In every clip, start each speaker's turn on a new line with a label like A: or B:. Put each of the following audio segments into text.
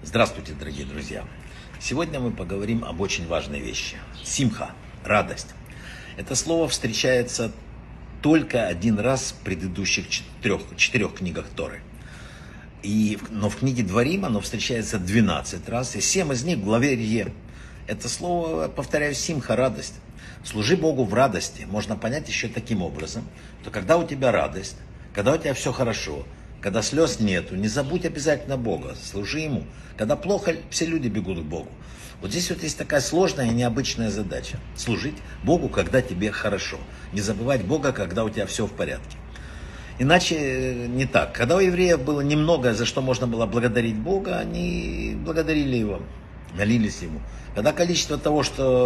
A: Здравствуйте, дорогие друзья! Сегодня мы поговорим об очень важной вещи. Симха, радость. Это слово встречается только один раз в предыдущих четырех книгах Торы. Но в книге Дворим оно встречается 12 раз, и 7 из них в главе Рье. Это слово, повторяю, симха, радость. Служи Богу в радости можно понять еще таким образом, что когда у тебя радость, когда у тебя все хорошо, когда слез нету, не забудь обязательно Бога, служи Ему. Когда плохо, все люди бегут к Богу. Вот здесь вот есть такая сложная и необычная задача. Служить Богу, когда тебе хорошо. Не забывать Бога, когда у тебя все в порядке. Иначе не так. Когда у евреев было немного, за что можно было благодарить Бога, они благодарили Его, молились Ему. Когда количество того,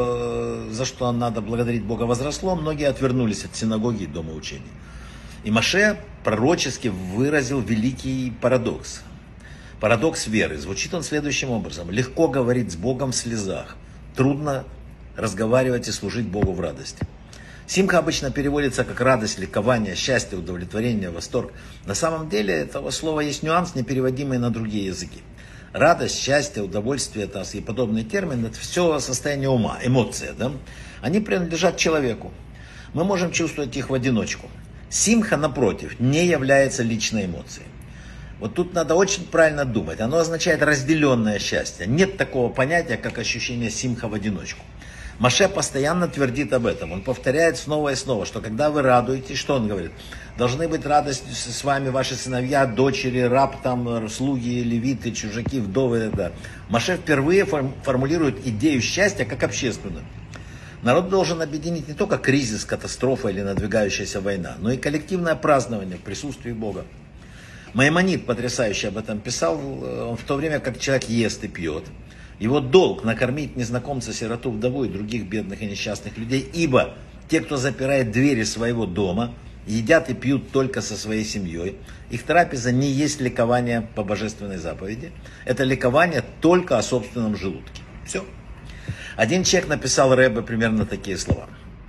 A: за что надо благодарить Бога, возросло, многие отвернулись от синагоги и дома учений. И Моше пророчески выразил великий парадокс. Парадокс веры. Звучит он следующим образом. Легко говорить с Богом в слезах. Трудно разговаривать и служить Богу в радости. Симха обычно переводится как радость, ликование, счастье, удовлетворение, восторг. На самом деле этого слова есть нюанс, непереводимый на другие языки. Радость, счастье, удовольствие и подобные термины, это все состояние ума, эмоции. Да? Они принадлежат человеку. Мы можем чувствовать их в одиночку. Симха, напротив, не является личной эмоцией. Вот тут надо очень правильно думать. Оно означает разделенное счастье. Нет такого понятия, как ощущение симха в одиночку. Моше постоянно твердит об этом. Он повторяет снова и снова, что когда вы радуетесь, что он говорит? Должны быть радостью с вами ваши сыновья, дочери, раб, слуги, левиты, чужаки, вдовы. Да. Моше впервые формулирует идею счастья как общественную. Народ должен объединить не только кризис, катастрофа или надвигающаяся война, но и коллективное празднование в присутствии Бога. Маймонид потрясающе об этом писал, он в то время как человек ест и пьет. Его долг накормить незнакомца, сироту, вдову и других бедных и несчастных людей, ибо те, кто запирает двери своего дома, едят и пьют только со своей семьей. Их трапеза не есть ликование по божественной заповеди, это ликование только о собственном желудке. Все. Один человек написал Ребе примерно такие слова.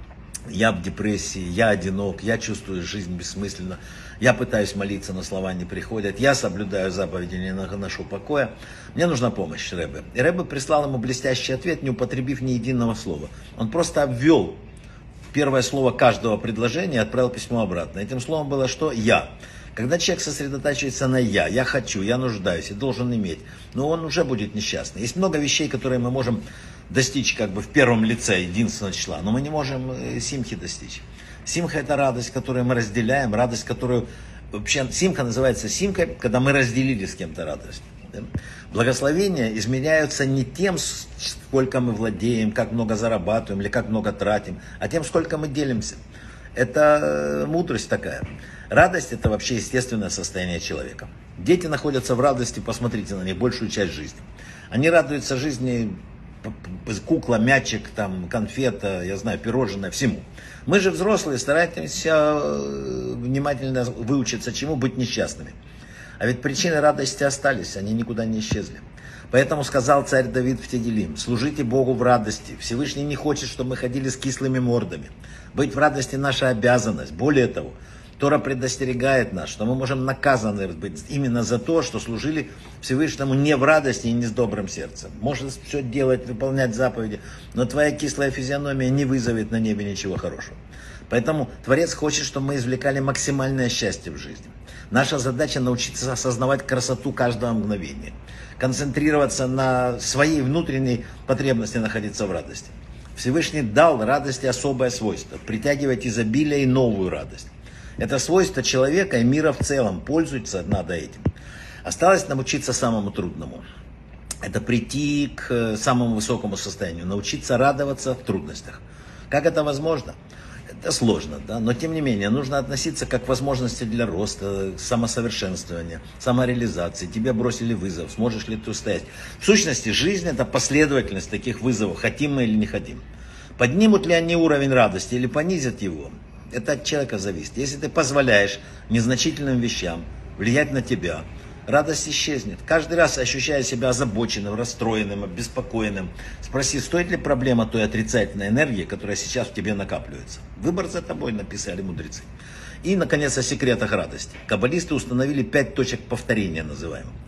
A: Я в депрессии, я одинок, я чувствую жизнь бессмысленно, я пытаюсь молиться, но слова не приходят, я соблюдаю заповеди, не наношу покоя. Мне нужна помощь Ребе. И Ребе прислал ему блестящий ответ, не употребив ни единого слова. Он просто обвел первое слово каждого предложения и отправил письмо обратно. Этим словом было что? Я. Когда человек сосредотачивается на я хочу, я нуждаюсь и должен иметь, но он уже будет несчастный. Есть много вещей, которые мы можем достичь в первом лице единственного числа, но мы не можем симхи достичь. Симха — это радость, которую мы разделяем, радость, которую... Вообще симха называется симкой, когда мы разделили с кем-то радость. Да? Благословения изменяются не тем, сколько мы владеем, как много зарабатываем или как много тратим, а тем, сколько мы делимся. Это мудрость такая. Радость — это вообще естественное состояние человека. Дети находятся в радости, посмотрите на них, большую часть жизни. Они радуются жизни, кукла, мячик, конфета, пирожное, всему. Мы же взрослые стараемся внимательно выучиться чему? Быть несчастными. А ведь причины радости остались, они никуда не исчезли. Поэтому сказал царь Давид в Тегилим: служите Богу в радости. Всевышний не хочет, чтобы мы ходили с кислыми мордами. Быть в радости — наша обязанность. Более того, Тора предостерегает нас, что мы можем наказаны быть именно за то, что служили Всевышнему не в радости и не с добрым сердцем. Можешь все делать, выполнять заповеди, но твоя кислая физиономия не вызовет на небе ничего хорошего. Поэтому Творец хочет, чтобы мы извлекали максимальное счастье в жизни. Наша задача — научиться осознавать красоту каждого мгновения, концентрироваться на своей внутренней потребности находиться в радости. Всевышний дал радости особое свойство — притягивать изобилие и новую радость. Это свойство человека и мира в целом, пользуется надо этим. Осталось научиться самому трудному. Это прийти к самому высокому состоянию, научиться радоваться в трудностях. Как это возможно? Это сложно, да? Но тем не менее нужно относиться как к возможности для роста, самосовершенствования, самореализации. Тебе бросили вызов, сможешь ли ты устоять? В сущности, жизнь — это последовательность таких вызовов, хотим мы или не хотим. Поднимут ли они уровень радости или понизят его? Это от человека зависит. Если ты позволяешь незначительным вещам влиять на тебя, радость исчезнет. Каждый раз, ощущая себя озабоченным, расстроенным, обеспокоенным, спроси, стоит ли проблема той отрицательной энергии, которая сейчас в тебе накапливается. Выбор за тобой, написали мудрецы. И, наконец, о секретах радости. Каббалисты установили 5 точек повторения, называемых.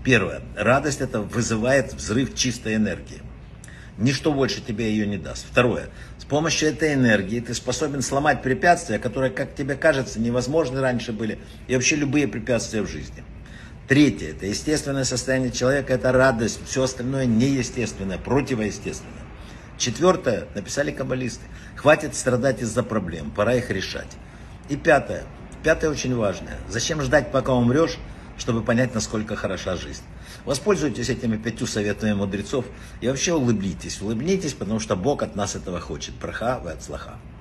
A: Первое. Радость это вызывает взрыв чистой энергии. Ничто больше тебе ее не даст. Второе. С помощью этой энергии ты способен сломать препятствия, которые, как тебе кажется, невозможны раньше были, и вообще любые препятствия в жизни. Третье. Это естественное состояние человека, это радость. Все остальное неестественное, противоестественное. Четвертое. Написали каббалисты. Хватит страдать из-за проблем, пора их решать. И пятое. Пятое очень важное. Зачем ждать, пока умрешь, чтобы понять, насколько хороша жизнь? Воспользуйтесь этими 5 советами мудрецов и вообще улыбнитесь. Улыбнитесь, потому что Бог от нас этого хочет. Браха ве ацлаха.